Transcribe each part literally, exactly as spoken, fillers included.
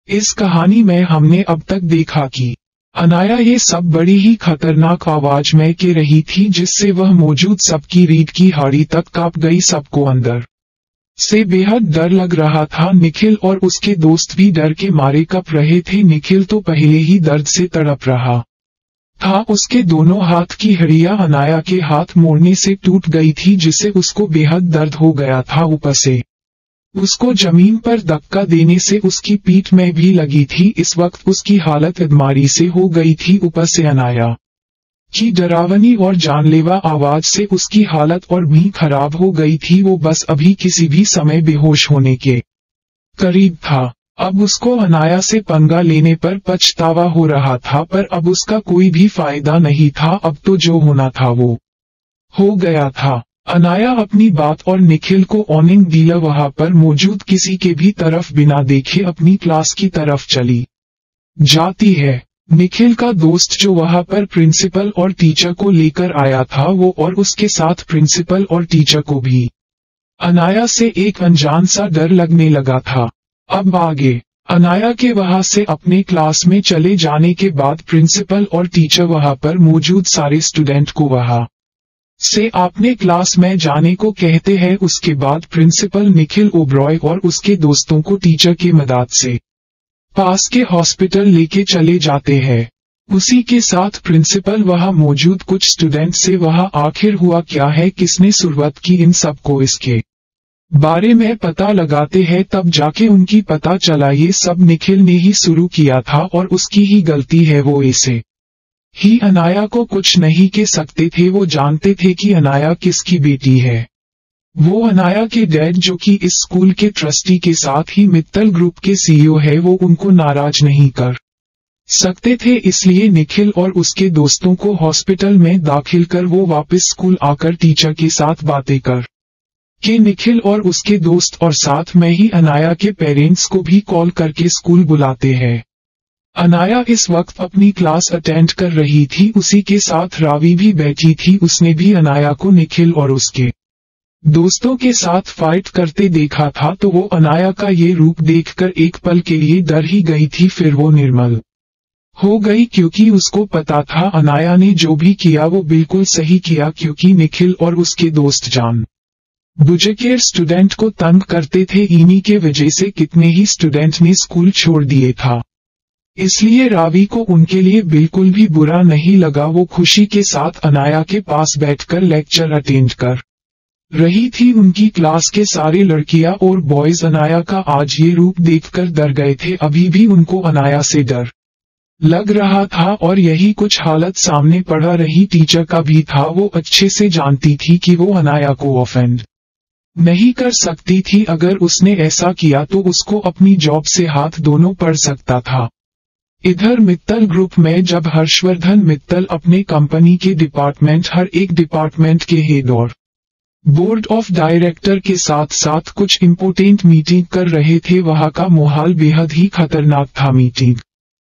इस कहानी में हमने अब तक देखा कि अनाया ये सब बड़ी ही खतरनाक आवाज में कह रही थी, जिससे वह मौजूद सबकी रीढ़ की हड्डी तक कांप गई। सबको अंदर से बेहद डर लग रहा था। निखिल और उसके दोस्त भी डर के मारे कांप रहे थे। निखिल तो पहले ही दर्द से तड़प रहा था। उसके दोनों हाथ की हड्डियां अनाया के हाथ मोड़ने से टूट गई थी, जिससे उसको बेहद दर्द हो गया था। ऊपर से उसको जमीन पर धक्का देने से उसकी पीठ में भी लगी थी। इस वक्त उसकी हालत बीमारी से हो गई थी। ऊपर से अनाया की डरावनी और जानलेवा आवाज से उसकी हालत और भी खराब हो गई थी। वो बस अभी किसी भी समय बेहोश होने के करीब था। अब उसको अनाया से पंगा लेने पर पछतावा हो रहा था, पर अब उसका कोई भी फायदा नहीं था। अब तो जो होना था वो हो गया था। अनाया अपनी बात और निखिल को ऑनिंग दिला वहां पर मौजूद किसी के भी तरफ बिना देखे अपनी क्लास की तरफ चली जाती है। निखिल का दोस्त जो वहां पर प्रिंसिपल और टीचर को लेकर आया था, वो और उसके साथ प्रिंसिपल और टीचर को भी अनाया से एक अनजान सा डर लगने लगा था। अब आगे अनाया के वहां से अपने क्लास में चले जाने के बाद प्रिंसिपल और टीचर वहां पर मौजूद सारे स्टूडेंट को वहां से अपने क्लास में जाने को कहते हैं। उसके बाद प्रिंसिपल निखिल ओब्रॉय और उसके दोस्तों को टीचर की मदद से पास के हॉस्पिटल लेके चले जाते हैं। उसी के साथ प्रिंसिपल वहां मौजूद कुछ स्टूडेंट से वहां आखिर हुआ क्या है, किसने शुरुआत की, इन सबको इसके बारे में पता लगाते हैं। तब जाके उनकी पता चला ये सब निखिल ने ही शुरू किया था और उसकी ही गलती है। वो इसे ही अनाया को कुछ नहीं कह सकते थे। वो जानते थे कि अनाया किसकी बेटी है। वो अनाया के डैड, जो कि इस स्कूल के ट्रस्टी के साथ ही मित्तल ग्रुप के सीईओ है, वो उनको नाराज नहीं कर सकते थे। इसलिए निखिल और उसके दोस्तों को हॉस्पिटल में दाखिल कर वो वापस स्कूल आकर टीचर के साथ बातें कर के निखिल और उसके दोस्त और साथ में ही अनाया के पेरेंट्स को भी कॉल करके स्कूल बुलाते हैं। अनाया इस वक्त अपनी क्लास अटेंड कर रही थी। उसी के साथ रावी भी बैठी थी। उसने भी अनाया को निखिल और उसके दोस्तों के साथ फाइट करते देखा था, तो वो अनाया का ये रूप देखकर एक पल के लिए डर ही गई थी। फिर वो निर्मल हो गई, क्योंकि उसको पता था अनाया ने जो भी किया वो बिल्कुल सही किया, क्योंकि निखिल और उसके दोस्त जान बुझकर स्टूडेंट को तंग करते थे। इन्हीं के वजह से कितने ही स्टूडेंट ने स्कूल छोड़ दिए था। इसलिए रावी को उनके लिए बिल्कुल भी बुरा नहीं लगा। वो खुशी के साथ अनाया के पास बैठकर लेक्चर अटेंड कर रही थी। उनकी क्लास के सारे लड़कियां और बॉयज अनाया का आज ये रूप देखकर डर गए थे। अभी भी उनको अनाया से डर लग रहा था और यही कुछ हालत सामने पड़ा रही टीचर का भी था। वो अच्छे से जानती थी कि वो अनाया को ऑफेंड नहीं कर सकती थी। अगर उसने ऐसा किया तो उसको अपनी जॉब से हाथ दोनों पड़ सकता था। इधर मित्तल ग्रुप में जब हर्षवर्धन मित्तल अपने कंपनी के डिपार्टमेंट हर एक डिपार्टमेंट के हेड और बोर्ड ऑफ डायरेक्टर के साथ साथ कुछ इम्पोर्टेंट मीटिंग कर रहे थे, वहां का माहौल बेहद ही खतरनाक था। मीटिंग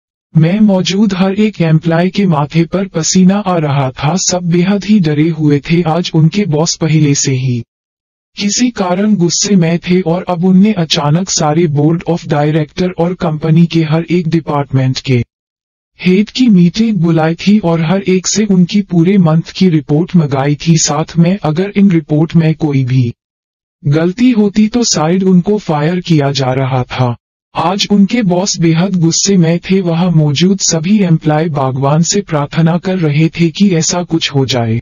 में मौजूद हर एक एम्प्लॉय के माथे पर पसीना आ रहा था। सब बेहद ही डरे हुए थे। आज उनके बॉस पहले से ही किसी कारण गुस्से में थे और अब उनने अचानक सारे बोर्ड ऑफ डायरेक्टर और कंपनी के हर एक डिपार्टमेंट के हेड की मीटिंग बुलाई थी और हर एक से उनकी पूरे मंथ की रिपोर्ट मंगाई थी। साथ में अगर इन रिपोर्ट में कोई भी गलती होती तो साइड उनको फायर किया जा रहा था। आज उनके बॉस बेहद गुस्से में थे। वहां मौजूद सभी एम्प्लॉय भगवान से प्रार्थना कर रहे थे कि ऐसा कुछ हो जाए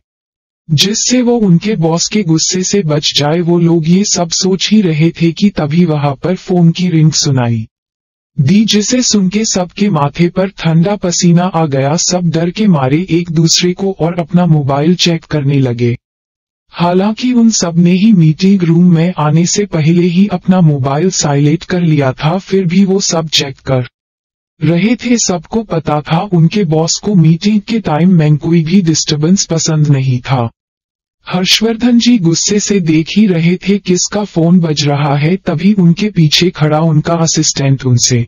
जिससे वो उनके बॉस के गुस्से से बच जाए। वो लोग ये सब सोच ही रहे थे कि तभी वहां पर फोन की रिंग सुनाई दी, जिसे सुन के सबके माथे पर ठंडा पसीना आ गया। सब डर के मारे एक दूसरे को और अपना मोबाइल चेक करने लगे। हालांकि उन सब ने ही मीटिंग रूम में आने से पहले ही अपना मोबाइल साइलेंट कर लिया था। फिर भी वो सब चेक कर रहे थे। सबको पता था उनके बॉस को मीटिंग के टाइम में कोई भी डिस्टर्बेंस पसंद नहीं था। हर्षवर्धन जी गुस्से से देख ही रहे थे किसका फोन बज रहा है। तभी उनके पीछे खड़ा उनका असिस्टेंट उनसे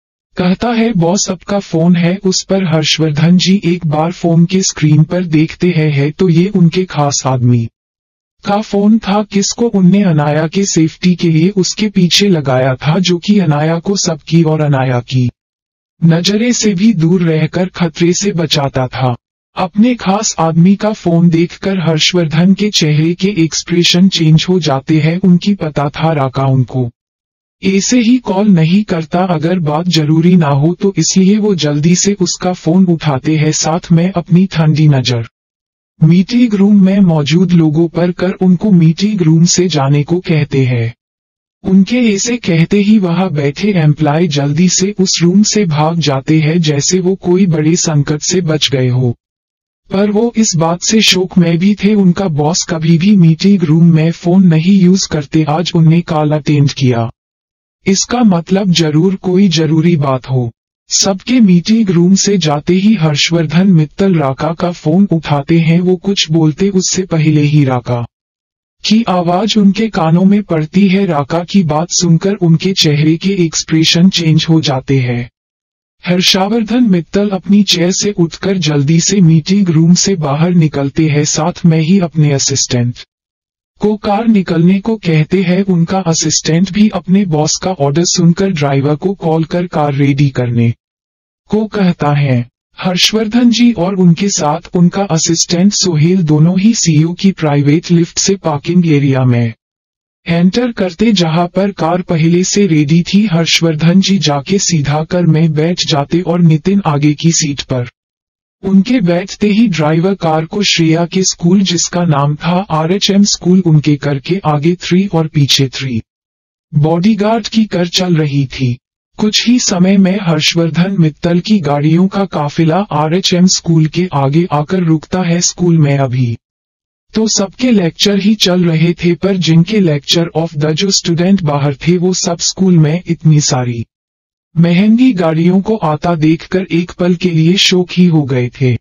कहता है, बॉस आपका फोन है। उस पर हर्षवर्धन जी एक बार फोन के स्क्रीन पर देखते हैं है तो ये उनके खास आदमी का फोन था, किसको उनने अनाया के सेफ्टी के लिए उसके पीछे लगाया था, जो कि अनाया को सबकी और अनाया की नजरे से भी दूर रहकर खतरे से बचाता था। अपने खास आदमी का फोन देखकर हर्षवर्धन के चेहरे के एक्सप्रेशन चेंज हो जाते हैं। उनकी पता था राका उनको ऐसे ही कॉल नहीं करता अगर बात जरूरी ना हो तो, इसलिए वो जल्दी से उसका फोन उठाते हैं, साथ में अपनी ठंडी नजर मीटिंग रूम में मौजूद लोगों पर कर उनको मीटिंग रूम से जाने को कहते हैं। उनके ऐसे कहते ही वहां बैठे एम्प्लॉय जल्दी से उस रूम से भाग जाते हैं जैसे वो कोई बड़े संकट से बच गए हो। पर वो इस बात से शौक में भी थे, उनका बॉस कभी भी मीटिंग रूम में फोन नहीं यूज करते, आज उन्हें कॉल अटेंड किया, इसका मतलब जरूर कोई जरूरी बात हो। सबके मीटिंग रूम से जाते ही हर्षवर्धन मित्तल राका का फोन उठाते हैं। वो कुछ बोलते उससे पहले ही राका की आवाज उनके कानों में पड़ती है। राका की बात सुनकर उनके चेहरे के एक्सप्रेशन चेंज हो जाते हैं। हर्षवर्धन मित्तल अपनी चेयर से उठकर जल्दी से मीटिंग रूम से बाहर निकलते हैं, साथ में ही अपने असिस्टेंट को कार निकलने को कहते हैं। उनका असिस्टेंट भी अपने बॉस का ऑर्डर सुनकर ड्राइवर को कॉल कर कार रेडी करने को कहता है। हर्षवर्धन जी और उनके साथ उनका असिस्टेंट सोहेल दोनों ही सीईओ की प्राइवेट लिफ्ट से पार्किंग एरिया में एंटर करते, जहां पर कार पहले से रेडी थी। हर्षवर्धन जी जाके सीधा कर में बैठ जाते और नितिन आगे की सीट पर उनके बैठते ही ड्राइवर कार को श्रेया के स्कूल, जिसका नाम था आरएचएम स्कूल, उनके कर के आगे थ्री और पीछे थ्री बॉडीगार्ड की कर चल रही थी। कुछ ही समय में हर्षवर्धन मित्तल की गाड़ियों का काफिला आरएचएम स्कूल के आगे आकर रुकता है। स्कूल में अभी तो सबके लेक्चर ही चल रहे थे, पर जिनके लेक्चर ऑफ द जो स्टूडेंट बाहर थे वो सब स्कूल में इतनी सारी महंगी गाड़ियों को आता देखकर एक पल के लिए शौक ही हो गए थे।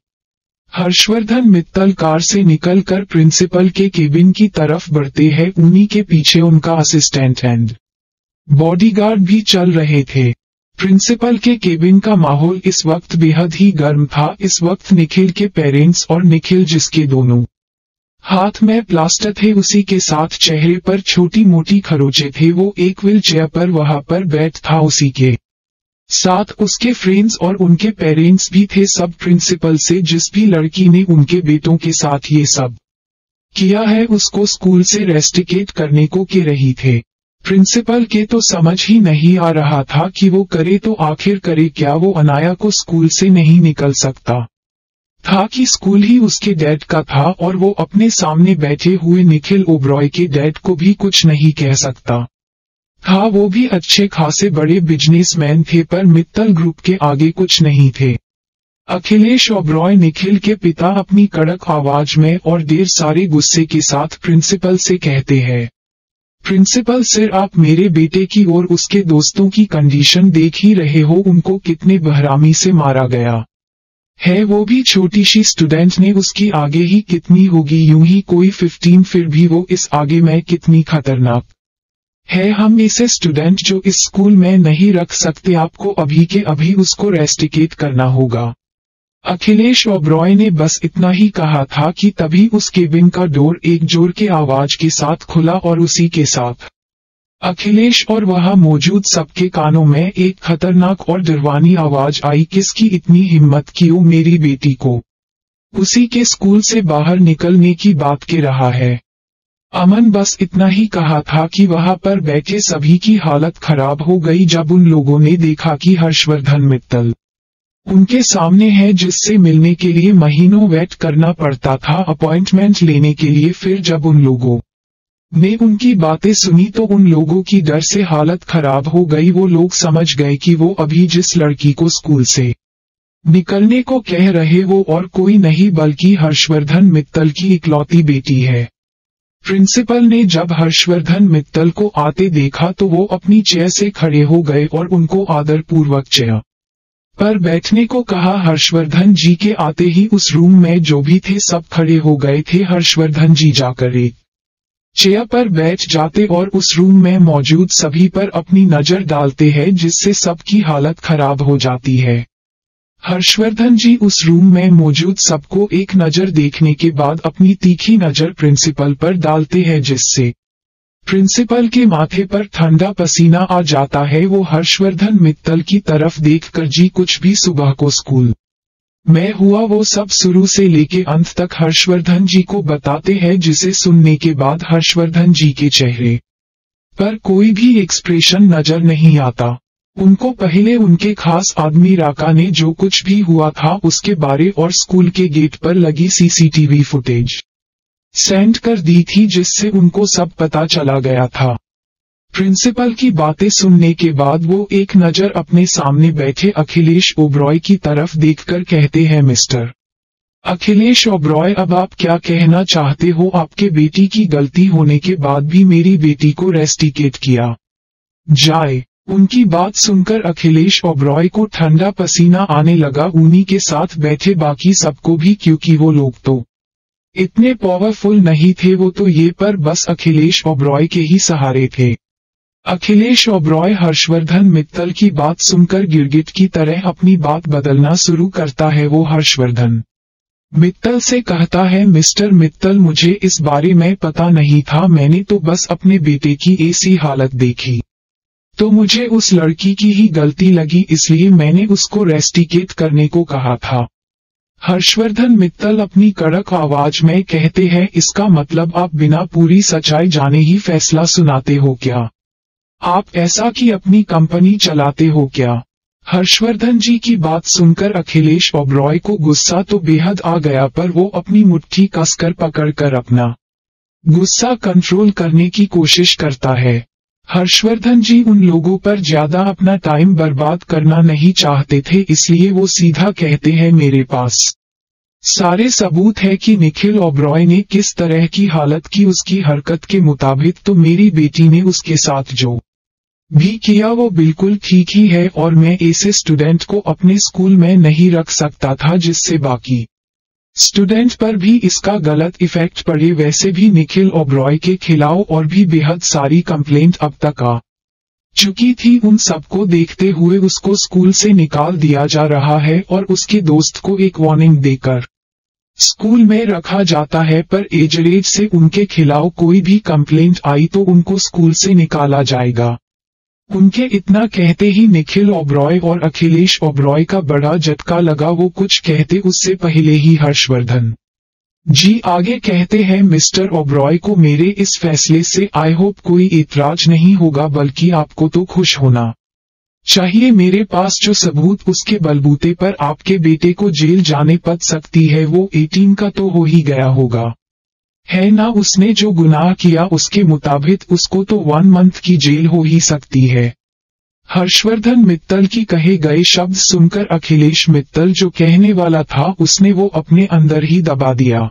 हर्षवर्धन मित्तल कार से निकलकर प्रिंसिपल के केबिन की तरफ बढ़ते हैं। उन्हीं के पीछे उनका असिस्टेंट एंड बॉडीगार्ड भी चल रहे थे। प्रिंसिपल के केबिन का माहौल इस वक्त बेहद ही गर्म था। इस वक्त निखिल के पेरेंट्स और निखिल जिसके दोनों हाथ में प्लास्टर थे, उसी के साथ चेहरे पर छोटी मोटी खरोचे थे, वो एक व्हील चेयर पर वहां पर बैठ था। उसी के साथ उसके फ्रेंड्स और उनके पेरेंट्स भी थे। सब प्रिंसिपल से जिस भी लड़की ने उनके बेटों के साथ ये सब किया है उसको स्कूल से रेस्टिकेट करने को कह रही थे। प्रिंसिपल के तो समझ ही नहीं आ रहा था कि वो करे तो आखिर करे क्या। वो अनाया को स्कूल से नहीं निकल सकता था कि स्कूल ही उसके डैड का था, और वो अपने सामने बैठे हुए निखिल ओब्रॉय के डैड को भी कुछ नहीं कह सकता था। वो भी अच्छे खासे बड़े बिजनेसमैन थे, पर मित्तल ग्रुप के आगे कुछ नहीं थे। अखिलेश ओब्रॉय निखिल के पिता अपनी कड़क आवाज में और ढेर सारे गुस्से के साथ प्रिंसिपल से कहते हैं, प्रिंसिपल सर, आप मेरे बेटे की और उसके दोस्तों की कंडीशन देख ही रहे हो, उनको कितने बहरामी से मारा गया है, वो भी छोटी सी स्टूडेंट ने, उसकी आगे ही कितनी होगी, यूं ही कोई फिफ्टीन, फिर भी वो इस आगे में कितनी खतरनाक है। हम ऐसे स्टूडेंट जो इस स्कूल में नहीं रख सकते, आपको अभी के अभी उसको रेस्टिकेट करना होगा। अखिलेश ओब्रॉय ने बस इतना ही कहा था कि तभी उस केबिन का डोर एक जोर के आवाज के साथ खुला और उसी के साथ अखिलेश और वहां मौजूद सबके कानों में एक खतरनाक और डरवानी आवाज आई, किसकी इतनी हिम्मत कि वो मेरी बेटी को उसी के स्कूल से बाहर निकलने की बात कह रहा है। अमन बस इतना ही कहा था कि वहां पर बैठे सभी की हालत खराब हो गई जब उन लोगों ने देखा कि हर्षवर्धन मित्तल उनके सामने है, जिससे मिलने के लिए महीनों वेट करना पड़ता था अपॉइंटमेंट लेने के लिए। फिर जब उन लोगों ने उनकी बातें सुनी तो उन लोगों की डर से हालत खराब हो गई। वो लोग समझ गए कि वो अभी जिस लड़की को स्कूल से निकलने को कह रहे वो और कोई नहीं बल्कि हर्षवर्धन मित्तल की इकलौती बेटी है। प्रिंसिपल ने जब हर्षवर्धन मित्तल को आते देखा तो वो अपनी चेयर से खड़े हो गए और उनको आदरपूर्वक चेयर पर बैठने को कहा। हर्षवर्धन जी के आते ही उस रूम में जो भी थे सब खड़े हो गए थे। हर्षवर्धन जी जाकर एक चेयर पर बैठ जाते और उस रूम में मौजूद सभी पर अपनी नजर डालते हैं, जिससे सबकी हालत खराब हो जाती है। हर्षवर्धन जी उस रूम में मौजूद सबको एक नजर देखने के बाद अपनी तीखी नजर प्रिंसिपल पर डालते हैं, जिससे प्रिंसिपल के माथे पर ठंडा पसीना आ जाता है। वो हर्षवर्धन मित्तल की तरफ देखकर, जी कुछ भी सुबह को स्कूल में हुआ वो सब शुरू से लेके अंत तक हर्षवर्धन जी को बताते हैं, जिसे सुनने के बाद हर्षवर्धन जी के चेहरे पर कोई भी एक्सप्रेशन नजर नहीं आता। उनको पहले उनके खास आदमी राका ने जो कुछ भी हुआ था उसके बारे और स्कूल के गेट पर लगी सीसीटीवी फुटेज सेंड कर दी थी, जिससे उनको सब पता चला गया था। प्रिंसिपल की बातें सुनने के बाद वो एक नजर अपने सामने बैठे अखिलेश ओबरॉय की तरफ देखकर कहते हैं, मिस्टर अखिलेश ओबरॉय, अब आप क्या कहना चाहते हो? आपके बेटी की गलती होने के बाद भी मेरी बेटी को रेस्टिकेट किया जाए। उनकी बात सुनकर अखिलेश ओबरॉय को ठंडा पसीना आने लगा, उन्हीं के साथ बैठे बाकी सबको भी, क्योंकि वो लोग तो इतने पावरफुल नहीं थे। वो तो ये पर बस अखिलेश ओबरॉय के ही सहारे थे। अखिलेश ओबरॉय हर्षवर्धन मित्तल की बात सुनकर गिरगिट की तरह अपनी बात बदलना शुरू करता है। वो हर्षवर्धन मित्तल से कहता है, मिस्टर मित्तल, मुझे इस बारे में पता नहीं था, मैंने तो बस अपने बेटे की ऐसी हालत देखी तो मुझे उस लड़की की ही गलती लगी, इसलिए मैंने उसको रेस्टिकेट करने को कहा था। हर्षवर्धन मित्तल अपनी कड़क आवाज में कहते हैं, इसका मतलब आप बिना पूरी सच्चाई जाने ही फैसला सुनाते हो क्या? आप ऐसा कि अपनी कंपनी चलाते हो क्या? हर्षवर्धन जी की बात सुनकर अखिलेश ओबरॉय को गुस्सा तो बेहद आ गया, पर वो अपनी मुट्ठी कसकर पकड़कर अपना गुस्सा कंट्रोल करने की कोशिश करता है। हर्षवर्धन जी उन लोगों पर ज्यादा अपना टाइम बर्बाद करना नहीं चाहते थे, इसलिए वो सीधा कहते हैं, मेरे पास सारे सबूत है कि निखिल ओबरॉय ने किस तरह की हालत की। उसकी हरकत के मुताबिक तो मेरी बेटी ने उसके साथ जो भी किया वो बिल्कुल ठीक ही है, और मैं ऐसे स्टूडेंट को अपने स्कूल में नहीं रख सकता था जिससे बाकी स्टूडेंट पर भी इसका गलत इफेक्ट पड़े। वैसे भी निखिल ओबरॉय के खिलाफ और भी बेहद सारी कंप्लेंट अब तक आ चुकी थी। उन सबको देखते हुए उसको स्कूल से निकाल दिया जा रहा है और उसके दोस्त को एक वार्निंग देकर स्कूल में रखा जाता है, पर एजरेज से उनके खिलाफ कोई भी कंप्लेंट आई तो उनको स्कूल से निकाला जाएगा। उनके इतना कहते ही निखिल ओबरॉय और अखिलेश ओबरॉय का बड़ा झटका लगा। वो कुछ कहते उससे पहले ही हर्षवर्धन जी आगे कहते हैं, मिस्टर ओबरॉय को मेरे इस फैसले से आई होप कोई एतराज नहीं होगा, बल्कि आपको तो खुश होना चाहिए। मेरे पास जो सबूत उसके बलबूते पर आपके बेटे को जेल जाने पड़ सकती है, वो अठारह का तो हो ही गया होगा, है ना? उसने जो गुनाह किया उसके मुताबिक उसको तो वन मंथ की जेल हो ही सकती है। हर्षवर्धन मित्तल की कहे गए शब्द सुनकर अखिलेश मित्तल जो कहने वाला था उसने वो अपने अंदर ही दबा दिया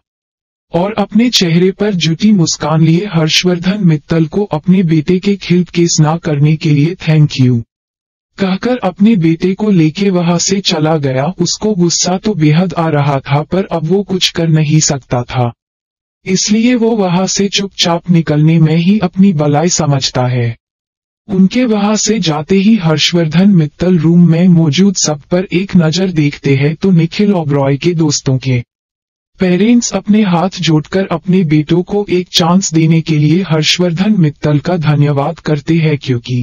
और अपने चेहरे पर जुटी मुस्कान लिए हर्षवर्धन मित्तल को अपने बेटे के खिलाफ केस ना करने के लिए थैंक यू कहकर अपने बेटे को लेके वहां से चला गया। उसको गुस्सा तो बेहद आ रहा था, पर अब वो कुछ कर नहीं सकता था, इसलिए वो वहां से चुपचाप निकलने में ही अपनी भलाई समझता है। उनके वहां से जाते ही हर्षवर्धन मित्तल रूम में मौजूद सब पर एक नजर देखते हैं तो निखिल ओबरॉय के दोस्तों के पेरेंट्स अपने हाथ जोड़कर अपने बेटों को एक चांस देने के लिए हर्षवर्धन मित्तल का धन्यवाद करते हैं, क्योंकि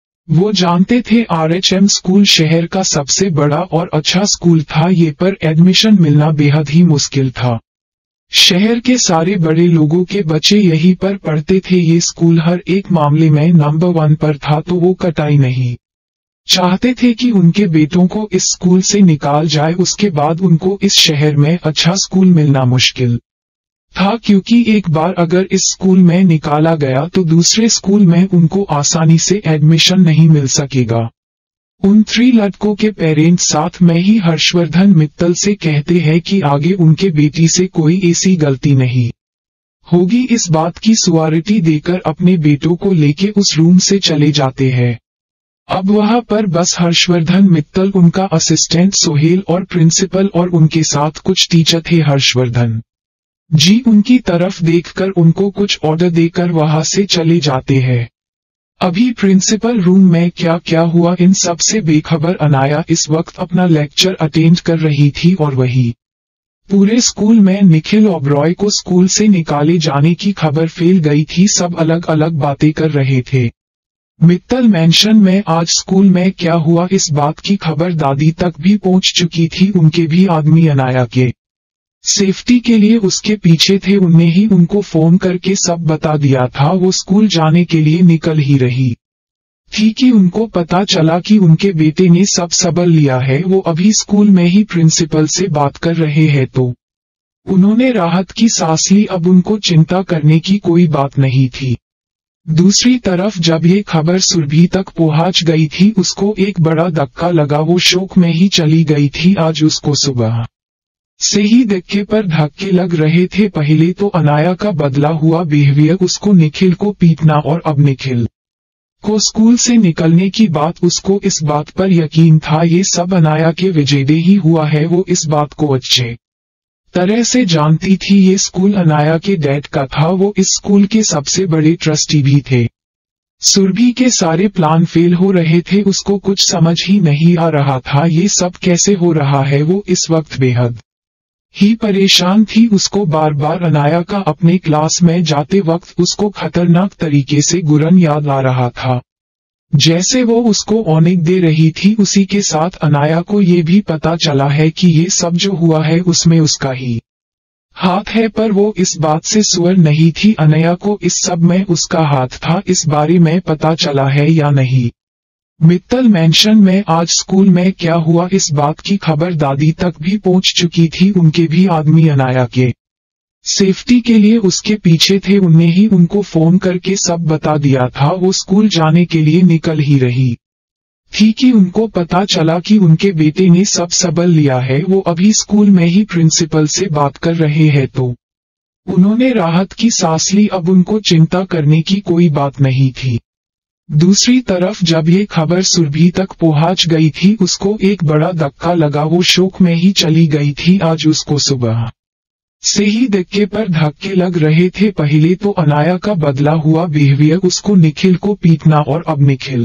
वो जानते थे आरएचएम स्कूल शहर का सबसे बड़ा और अच्छा स्कूल था, ये पर एडमिशन मिलना बेहद ही मुश्किल था। शहर के सारे बड़े लोगों के बच्चे यहीं पर पढ़ते थे, ये स्कूल हर एक मामले में नंबर वन पर था, तो वो कतई नहीं चाहते थे कि उनके बेटों को इस स्कूल से निकाल जाए। उसके बाद उनको इस शहर में अच्छा स्कूल मिलना मुश्किल था, क्योंकि एक बार अगर इस स्कूल में निकाला गया तो दूसरे स्कूल में उनको आसानी से एडमिशन नहीं मिल सकेगा। उन थ्री लड़कों के पेरेंट्स साथ में ही हर्षवर्धन मित्तल से कहते हैं कि आगे उनके बेटी से कोई ऐसी गलती नहीं होगी। इस बात की श्योरिटी देकर अपने बेटों को लेके उस रूम से चले जाते हैं। अब वहां पर बस हर्षवर्धन मित्तल, उनका असिस्टेंट सोहेल और प्रिंसिपल और उनके साथ कुछ टीचर थे। हर्षवर्धन जी उनकी तरफ देखकर उनको कुछ ऑर्डर देकर वहां से चले जाते हैं। अभी प्रिंसिपल रूम में क्या क्या हुआ इन सब से बेखबर अनाया इस वक्त अपना लेक्चर अटेंड कर रही थी और वही पूरे स्कूल में निखिल ओबरॉय को स्कूल से निकाले जाने की खबर फैल गई थी। सब अलग अलग बातें कर रहे थे। मित्तल मैंशन में आज स्कूल में क्या हुआ इस बात की खबर दादी तक भी पहुंच चुकी थी। उनके भी आदमी अनाया के सेफ्टी के लिए उसके पीछे थे। उनने ही उनको फोन करके सब बता दिया था। वो स्कूल जाने के लिए निकल ही रही थी कि उनको पता चला कि उनके बेटे ने सब सबल लिया है। वो अभी स्कूल में ही प्रिंसिपल से बात कर रहे हैं तो उन्होंने राहत की सांस ली। अब उनको चिंता करने की कोई बात नहीं थी। दूसरी तरफ जब ये खबर सुरभि तक पहुंच गई थी उसको एक बड़ा धक्का लगा। वो शोक में ही चली गई थी। आज उसको सुबह से ही धक्के पर धक्के लग रहे थे। पहले तो अनाया का बदला हुआ बिहेवियर, उसको निखिल को पीटना, और अब निखिल को स्कूल से निकलने की बात। उसको इस बात पर यकीन था ये सब अनाया के वजह ही हुआ है। वो इस बात को अच्छे तरह से जानती थी। ये स्कूल अनाया के डैड का था। वो इस स्कूल के सबसे बड़े ट्रस्टी भी थे। सुरभि के सारे प्लान फेल हो रहे थे। उसको कुछ समझ ही नहीं आ रहा था ये सब कैसे हो रहा है। वो इस वक्त बेहद ही परेशान थी। उसको बार बार अनाया का अपने क्लास में जाते वक्त उसको खतरनाक तरीके से गुरन याद आ रहा था। जैसे वो उसको औनिक दे रही थी उसी के साथ अनाया को ये भी पता चला है कि ये सब जो हुआ है उसमें उसका ही हाथ है। पर वो इस बात से सुअर नहीं थी। अनाया को इस सब में उसका हाथ था। इस बारे में पता चला है या नहीं। मित्तल मैंशन में आज स्कूल में क्या हुआ इस बात की खबर दादी तक भी पहुंच चुकी थी। उनके भी आदमी अनाया के सेफ्टी के लिए उसके पीछे थे। उनने ही उनको फोन करके सब बता दिया था। वो स्कूल जाने के लिए निकल ही रही थी कि उनको पता चला कि उनके बेटे ने सब सबल लिया है। वो अभी स्कूल में ही प्रिंसिपल से बात कर रहे हैं तो उन्होंने राहत की सांस ली। अब उनको चिंता करने की कोई बात नहीं थी। दूसरी तरफ जब ये खबर सुरभि तक पहुंच गई थी उसको एक बड़ा धक्का लगा। वो शोक में ही चली गई थी। आज उसको सुबह से ही धक्के पर धक्के लग रहे थे। पहले तो अनाया का बदला हुआ बिहेवियर, उसको निखिल को पीटना, और अब निखिल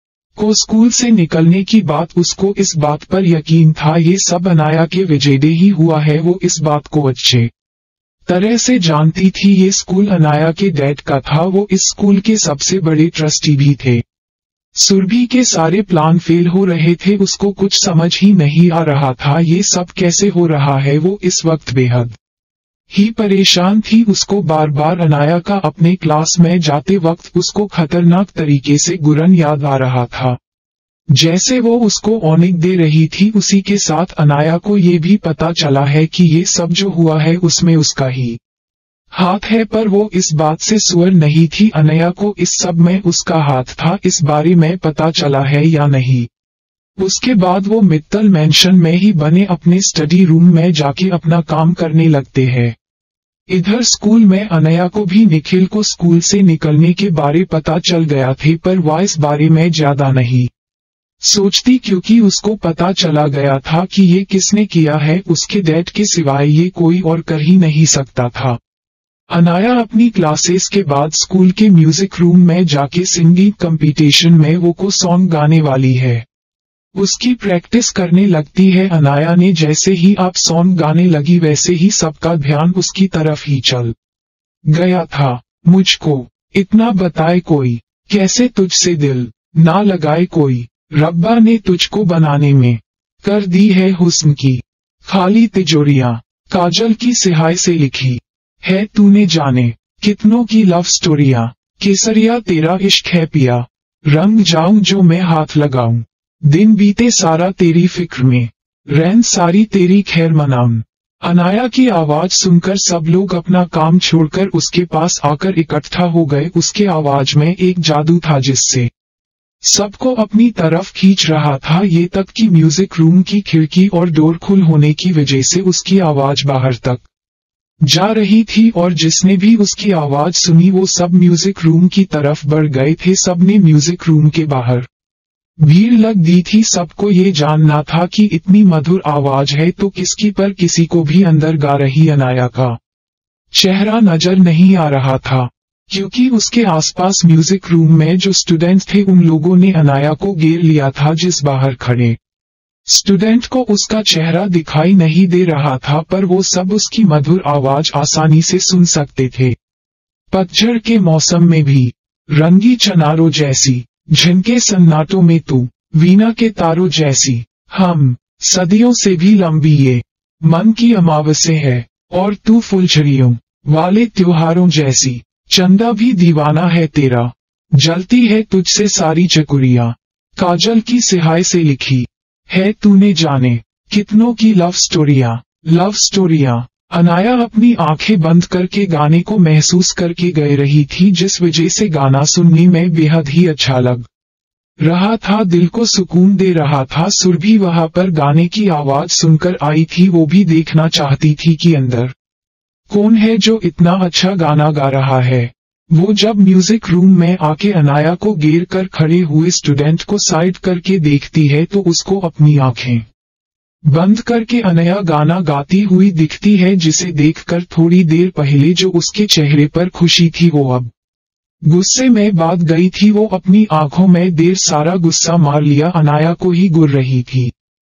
को स्कूल से निकलने की बात। उसको इस बात पर यकीन था ये सब अनाया के वजह ही हुआ है। वो इस बात को अच्छे तरह से जानती थी ये स्कूल अनाया के डैड का था। वो इस स्कूल के सबसे बड़े ट्रस्टी भी थे। सुरभि के सारे प्लान फेल हो रहे थे। उसको कुछ समझ ही नहीं आ रहा था ये सब कैसे हो रहा है। वो इस वक्त बेहद ही परेशान थी। उसको बार बार अनाया का अपने क्लास में जाते वक्त उसको खतरनाक तरीके से गुरन याद आ रहा था। जैसे वो उसको औनिक दे रही थी उसी के साथ अनाया को ये भी पता चला है कि ये सब जो हुआ है उसमें उसका ही हाथ है। पर वो इस बात से सुअर नहीं थी। अनाया को इस सब में उसका हाथ था। इस बारे में पता चला है या नहीं। उसके बाद वो मित्तल मैंशन में ही बने अपने स्टडी रूम में जाके अपना काम करने लगते हैं। इधर स्कूल में अनाया को भी निखिल को स्कूल से निकलने के बारे पता चल गया थे। पर वह इस बारे में ज्यादा नहीं सोचती क्योंकि उसको पता चला गया था कि ये किसने किया है। उसके डैड के सिवाय ये कोई और कर ही नहीं सकता था। अनाया अपनी क्लासेस के बाद स्कूल के म्यूजिक रूम में जाके संगीत कंपटीशन में वो को सॉन्ग गाने वाली है। उसकी प्रैक्टिस करने लगती है। अनाया ने जैसे ही आप सॉन्ग गाने लगी वैसे ही सबका ध्यान उसकी तरफ ही चल गया था। मुझको इतना बताए कोई, कैसे तुझसे दिल ना लगाए कोई। रब्बा ने तुझको बनाने में कर दी है हुस्न की खाली तिजोरियां। काजल की सिहाई से लिखी है तूने जाने कितनों की लव स्टोरियां। केसरिया तेरा इश्क है पिया, रंग जाऊं जो मैं हाथ लगाऊं। दिन बीते सारा तेरी फिक्र में, रैन सारी तेरी खैर मनाऊं। अनाया की आवाज सुनकर सब लोग अपना काम छोड़कर उसके पास आकर इकट्ठा हो गए। उसके आवाज में एक जादू था जिससे सबको अपनी तरफ खींच रहा था। ये तक कि म्यूजिक रूम की खिड़की और डोर खुल होने की वजह से उसकी आवाज बाहर तक जा रही थी। और जिसने भी उसकी आवाज सुनी वो सब म्यूजिक रूम की तरफ बढ़ गए थे। सबने म्यूजिक रूम के बाहर भीड़ लग दी थी। सबको ये जानना था कि इतनी मधुर आवाज है तो किसकी। पर किसी को भी अंदर गा रही अनाया का चेहरा नजर नहीं आ रहा था। क्योंकि उसके आसपास म्यूजिक रूम में जो स्टूडेंट थे उन लोगों ने अनाया को घेर लिया था जिस बाहर खड़े स्टूडेंट को उसका चेहरा दिखाई नहीं दे रहा था, पर वो सब उसकी मधुर आवाज आसानी से सुन सकते थे। पतझड़ के मौसम में भी रंगी चनारों जैसी झिनके सन्नाटों में तू वीणा के तारों जैसी हम सदियों से भी लंबी ये मन की अमावस्या है और तू फुलझड़ियों वाले त्योहारों जैसी चंदा भी दीवाना है तेरा जलती है तुझसे सारी चकुरिया काजल की सिहाई से लिखी है तूने जाने कितनों की लव स्टोरिया लव स्टोरिया। अनाया अपनी आंखें बंद करके गाने को महसूस करके गए रही थी, जिस वजह से गाना सुनने में बेहद ही अच्छा लग रहा था, दिल को सुकून दे रहा था। सुर भी वहां पर गाने की आवाज सुनकर आई थी, वो भी देखना चाहती थी कि अंदर कौन है जो इतना अच्छा गाना गा रहा है। वो जब म्यूजिक रूम में आके अनाया को घेर कर खड़े हुए स्टूडेंट को साइड करके देखती है तो उसको अपनी आंखें बंद करके अनाया गाना गाती हुई दिखती है, जिसे देखकर थोड़ी देर पहले जो उसके चेहरे पर खुशी थी वो अब गुस्से में बात गई थी। वो अपनी आंखों में देर सारा गुस्सा मार लिया अनाया को ही गुर रही थी।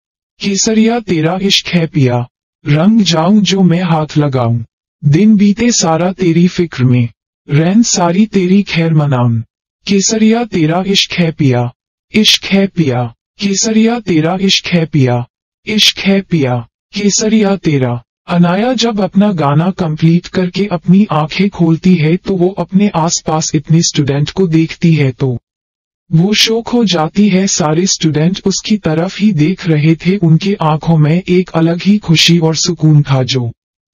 केसरिया तेरा इश्क है पिया, रंग जाऊं जो मैं हाथ लगाऊं, दिन बीते सारा तेरी फिक्र में, रैन सारी तेरी खैर मनाऊं। केसरिया तेरा इश्क है पिया, इश्क है पिया, केसरिया तेरा इश्क है पिया, इश्क है पिया, केसरिया तेरा। अनाया जब अपना गाना कंप्लीट करके अपनी आंखें खोलती है तो वो अपने आसपास इतने स्टूडेंट को देखती है तो वो शौक हो जाती है। सारे स्टूडेंट उसकी तरफ ही देख रहे थे, उनके आंखों में एक अलग ही खुशी और सुकून था जो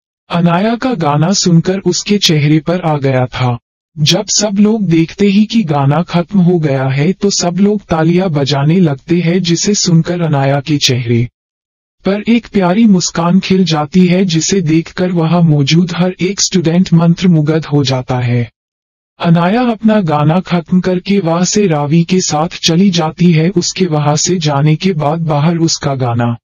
अनाया का गाना सुनकर उसके चेहरे पर आ गया था। जब सब लोग देखते ही कि गाना खत्म हो गया है तो सब लोग तालियां बजाने लगते हैं, जिसे सुनकर अनाया के चेहरे पर एक प्यारी मुस्कान खिल जाती है, जिसे देखकर वहां मौजूद हर एक स्टूडेंट मंत्रमुग्ध हो जाता है। अनाया अपना गाना खत्म करके वहां से रावी के साथ चली जाती है। उसके वहां से जाने के बाद बाहर उसका गाना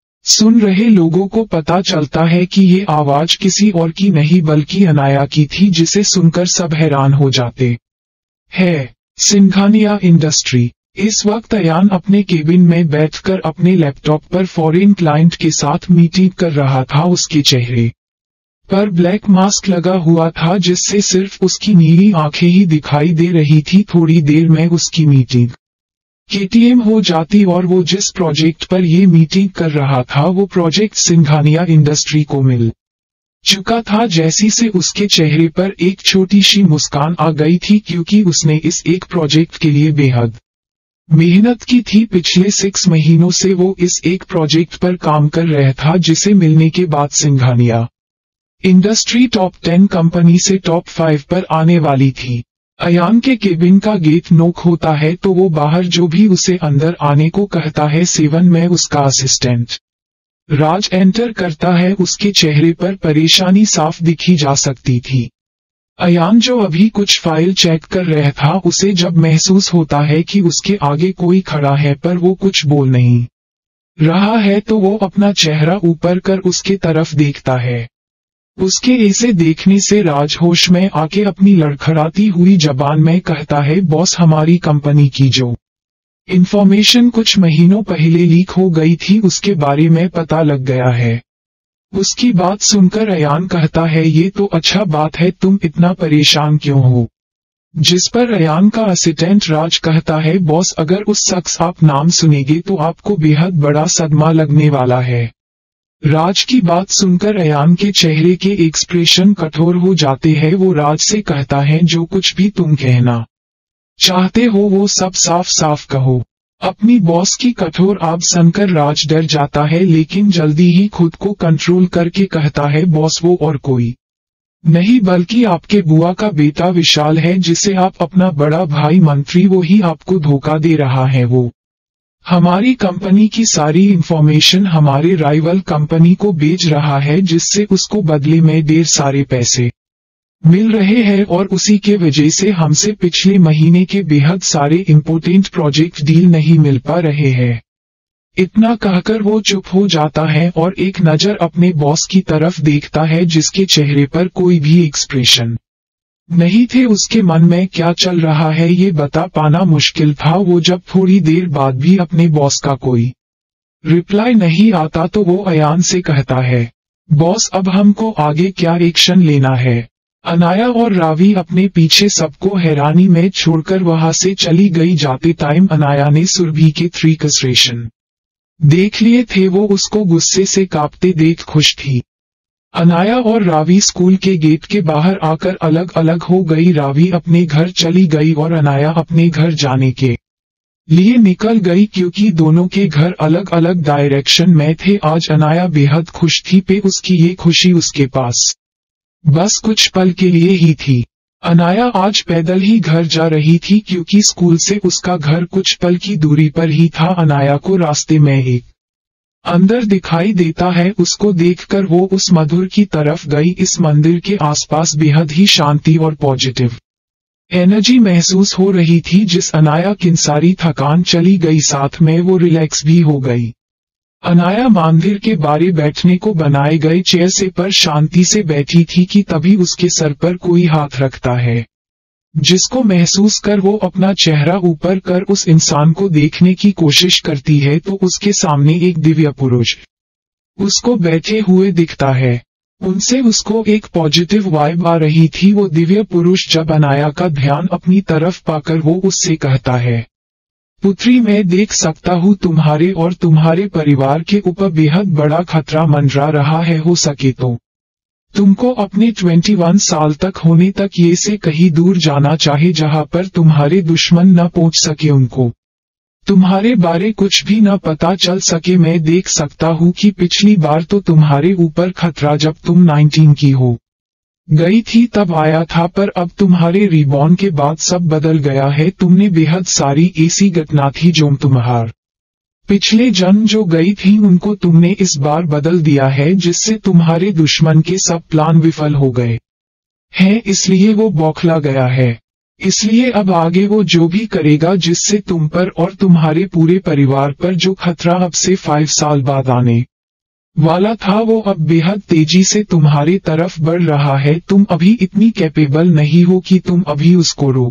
सुन रहे लोगों को पता चलता है कि ये आवाज किसी और की नहीं बल्कि अनाया की थी, जिसे सुनकर सब हैरान हो जाते हैं। सिंघानिया इंडस्ट्री। इस वक्त अयान अपने केबिन में बैठकर अपने लैपटॉप पर फॉरेन क्लाइंट के साथ मीटिंग कर रहा था। उसके चेहरे पर ब्लैक मास्क लगा हुआ था, जिससे सिर्फ उसकी नीली आंखें ही दिखाई दे रही थी। थोड़ी देर में उसकी मीटिंग केटीएम हो जाती और वो जिस प्रोजेक्ट पर ये मीटिंग कर रहा था वो प्रोजेक्ट सिंघानिया इंडस्ट्री को मिल चुका था। जैसी से उसके चेहरे पर एक छोटी सी मुस्कान आ गई थी, क्योंकि उसने इस एक प्रोजेक्ट के लिए बेहद मेहनत की थी। पिछले सिक्स महीनों से वो इस एक प्रोजेक्ट पर काम कर रहा था, जिसे मिलने के बाद Singhania industry top ten company से टॉप फाइव पर आने वाली थी। अयान के केबिन का गेट नॉक होता है तो वो बाहर जो भी उसे अंदर आने को कहता है, सेवन में उसका असिस्टेंट राज एंटर करता है। उसके चेहरे पर परेशानी साफ दिखी जा सकती थी। अयान जो अभी कुछ फाइल चेक कर रहा था, उसे जब महसूस होता है कि उसके आगे कोई खड़ा है पर वो कुछ बोल नहीं रहा है तो वो अपना चेहरा ऊपर कर उसके तरफ देखता है। उसके ऐसे देखने से राज होश में आके अपनी लड़खड़ाती हुई जबान में कहता है, बॉस हमारी कंपनी की जो इन्फॉर्मेशन कुछ महीनों पहले लीक हो गई थी उसके बारे में पता लग गया है। उसकी बात सुनकर अयान कहता है, ये तो अच्छा बात है, तुम इतना परेशान क्यों हो। जिस पर अयान का असिस्टेंट राज कहता है, बॉस अगर उस शख्स आप नाम सुनेंगे तो आपको बेहद बड़ा सदमा लगने वाला है। राज की बात सुनकर अयान के चेहरे के एक्सप्रेशन कठोर हो जाते हैं। वो राज से कहता है, जो कुछ भी तुम कहना चाहते हो वो सब साफ साफ कहो। अपनी बॉस की कठोर आवाज सुनकर राज डर जाता है, लेकिन जल्दी ही खुद को कंट्रोल करके कहता है, बॉस वो और कोई नहीं बल्कि आपके बुआ का बेटा विशाल है, जिसे आप अपना बड़ा भाई मंत्री, वो ही आपको धोखा दे रहा है। वो हमारी कंपनी की सारी इंफॉर्मेशन हमारे राइवल कंपनी को बेच रहा है, जिससे उसको बदले में ढेर सारे पैसे मिल रहे हैं और उसी के वजह से हमसे पिछले महीने के बेहद सारे इम्पोर्टेंट प्रोजेक्ट डील नहीं मिल पा रहे हैं। इतना कहकर वो चुप हो जाता है और एक नजर अपने बॉस की तरफ देखता है, जिसके चेहरे पर कोई भी एक्सप्रेशन नहीं थे। उसके मन में क्या चल रहा है ये बता पाना मुश्किल था। वो जब थोड़ी देर बाद भी अपने बॉस का कोई रिप्लाई नहीं आता तो वो अयान से कहता है, बॉस अब हमको आगे क्या एक्शन लेना है। अनाया और रावी अपने पीछे सबको हैरानी में छोड़कर वहां से चली गई। जाते टाइम अनाया ने सुरभि के थ्री एक्सप्रेशन देख लिए थे। वो उसको गुस्से से कांपते देख खुश थी। अनाया और रावी स्कूल के गेट के बाहर आकर अलग अलग हो गई। रावी अपने घर चली गई और अनाया अपने घर जाने के लिए निकल गई, क्योंकि दोनों के घर अलग अलग डायरेक्शन में थे। आज अनाया बेहद खुश थी पे उसकी ये खुशी उसके पास बस कुछ पल के लिए ही थी। अनाया आज पैदल ही घर जा रही थी, क्योंकि स्कूल से उसका घर कुछ पल की दूरी पर ही था। अनाया को रास्ते में एक अंदर दिखाई देता है। उसको देखकर वो उस मंदिर की तरफ गई। इस मंदिर के आसपास बेहद ही शांति और पॉजिटिव एनर्जी महसूस हो रही थी। जिस अनाया की सारी थकान चली गई, साथ में वो रिलैक्स भी हो गई। अनाया मंदिर के बारे बैठने को बनाए गए चेयर से पर शांति से बैठी थी कि तभी उसके सर पर कोई हाथ रखता है, जिसको महसूस कर वो अपना चेहरा ऊपर कर उस इंसान को देखने की कोशिश करती है तो उसके सामने एक दिव्य पुरुष उसको बैठे हुए दिखता है। उनसे उसको एक पॉजिटिव वाइब आ रही थी। वो दिव्य पुरुष जब अनाया का ध्यान अपनी तरफ पाकर वो उससे कहता है, पुत्री मैं देख सकता हूँ तुम्हारे और तुम्हारे परिवार के ऊपर बेहद बड़ा खतरा मंडरा रहा है। हो सके तो तुमको अपने इक्कीस साल तक होने तक ये से कहीं दूर जाना चाहे, जहाँ पर तुम्हारे दुश्मन न पहुँच सके, उनको तुम्हारे बारे कुछ भी न पता चल सके। मैं देख सकता हूँ कि पिछली बार तो तुम्हारे ऊपर खतरा जब तुम नाइनटीन की हो गई थी तब आया था, पर अब तुम्हारे रिबॉर्न के बाद सब बदल गया है। तुमने बेहद सारी ऐसी घटना थी जो तुम्हार पिछले जन्म जो गई थी उनको तुमने इस बार बदल दिया है, जिससे तुम्हारे दुश्मन के सब प्लान विफल हो गए हैं। इसलिए वो बौखला गया है। इसलिए अब आगे वो जो भी करेगा जिससे तुम पर और तुम्हारे पूरे परिवार पर जो खतरा अब से फाइव साल बाद आने वाला था, वो अब बेहद तेजी से तुम्हारे तरफ बढ़ रहा है। तुम अभी इतनी कैपेबल नहीं हो कि तुम अभी उसको रोक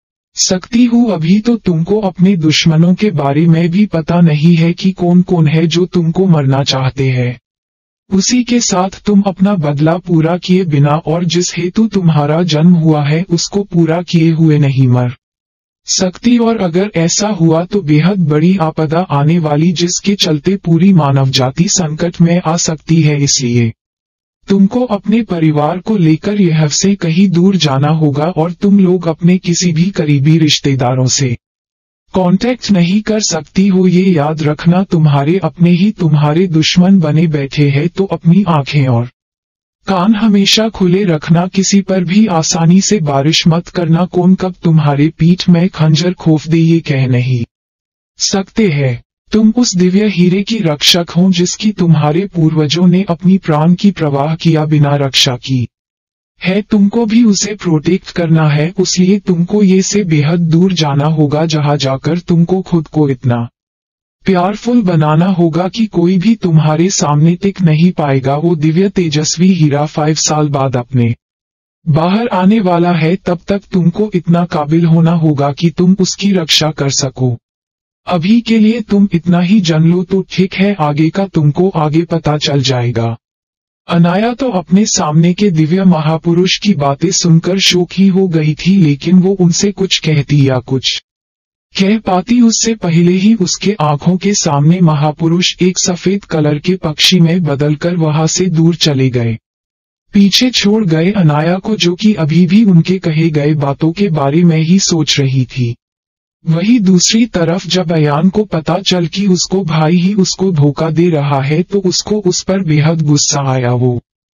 सकती हूँ। अभी तो तुमको अपने दुश्मनों के बारे में भी पता नहीं है कि कौन कौन है जो तुमको मरना चाहते हैं। उसी के साथ तुम अपना बदला पूरा किए बिना और जिस हेतु तुम्हारा जन्म हुआ है उसको पूरा किए हुए नहीं मर सकती। और अगर ऐसा हुआ तो बेहद बड़ी आपदा आने वाली, जिसके चलते पूरी मानव जाति संकट में आ सकती है। इसलिए तुमको अपने परिवार को लेकर यह से कहीं दूर जाना होगा और तुम लोग अपने किसी भी करीबी रिश्तेदारों से कांटेक्ट नहीं कर सकती हो। ये याद रखना, तुम्हारे अपने ही तुम्हारे दुश्मन बने बैठे हैं। तो अपनी आंखें और कान हमेशा खुले रखना। किसी पर भी आसानी से बारिश मत करना। कौन कब तुम्हारे पीठ में खंजर खोफ दे ये कह नहीं सकते हैं। तुम उस दिव्य हीरे की रक्षक हो जिसकी तुम्हारे पूर्वजों ने अपनी प्राण की प्रवाह किया बिना रक्षा की है। तुमको भी उसे प्रोटेक्ट करना है। इसलिए तुमको ये से बेहद दूर जाना होगा, जहां जाकर तुमको खुद को इतना प्यारफुल बनाना होगा कि कोई भी तुम्हारे सामने टिक नहीं पाएगा। वो दिव्य तेजस्वी हीरा फाइव साल बाद अपने बाहर आने वाला है। तब तक तुमको इतना काबिल होना होगा कि तुम उसकी रक्षा कर सको। अभी के लिए तुम इतना ही जान लो तो ठीक है, आगे का तुमको आगे पता चल जाएगा। अनाया तो अपने सामने के दिव्य महापुरुष की बातें सुनकर शौक ही हो गई थी, लेकिन वो उनसे कुछ कहती या कुछ कह पाती उससे पहले ही उसके आंखों के सामने महापुरुष एक सफेद कलर के पक्षी में बदलकर वहां से दूर चले गए, पीछे छोड़ गए अनाया को, जो कि अभी भी उनके कहे गए बातों के बारे में ही सोच रही थी। वही दूसरी तरफ जब अयान को पता चल कि उसको भाई ही उसको धोखा दे रहा है तो उसको उस पर बेहद गुस्सा आया। वो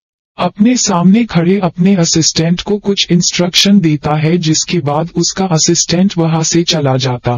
अपने सामने खड़े अपने असिस्टेंट को कुछ इंस्ट्रक्शन देता है, जिसके बाद उसका असिस्टेंट वहां से चला जाता